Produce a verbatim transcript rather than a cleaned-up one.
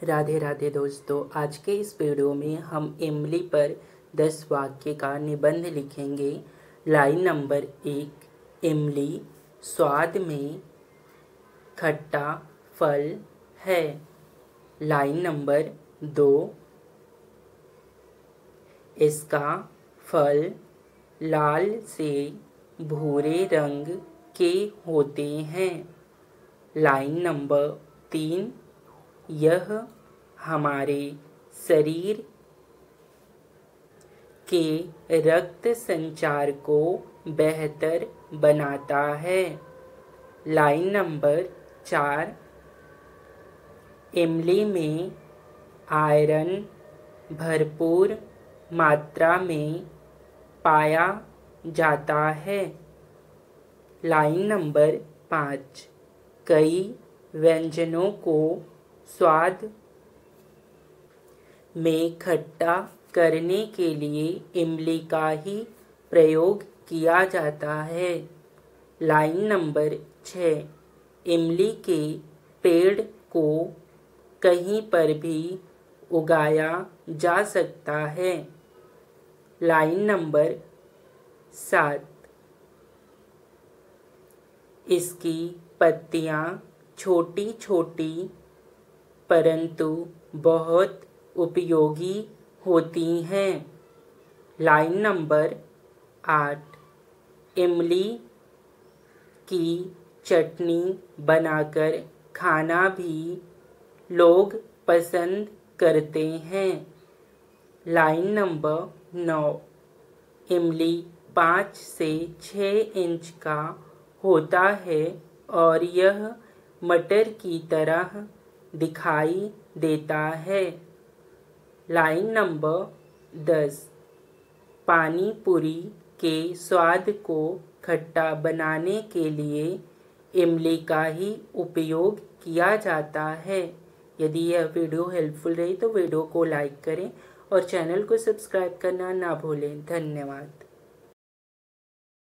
राधे राधे दोस्तों, आज के इस वीडियो में हम इमली पर दस वाक्य का निबंध लिखेंगे। लाइन नंबर एक, इमली स्वाद में खट्टा फल है। लाइन नंबर दो, इसका फल लाल से भूरे रंग के होते हैं। लाइन नंबर तीन, यह हमारे शरीर के रक्त संचार को बेहतर बनाता है। लाइन नंबर चार, इमली में आयरन भरपूर मात्रा में पाया जाता है। लाइन नंबर पाँच, कई व्यंजनों को स्वाद में खट्टा करने के लिए इमली का ही प्रयोग किया जाता है। लाइन नंबर छः, इमली के पेड़ को कहीं पर भी उगाया जा सकता है। लाइन नंबर सात, इसकी पत्तियां छोटी छोटी परंतु बहुत उपयोगी होती हैं। लाइन नंबर आठ, इमली की चटनी बनाकर खाना भी लोग पसंद करते हैं। लाइन नंबर नौ, इमली पाँच से छः इंच का होता है और यह मटर की तरह दिखाई देता है। लाइन नंबर दस, पानी पूरी के स्वाद को खट्टा बनाने के लिए इमली का ही उपयोग किया जाता है। यदि यह वीडियो हेल्पफुल रही तो वीडियो को लाइक करें और चैनल को सब्सक्राइब करना ना भूलें। धन्यवाद।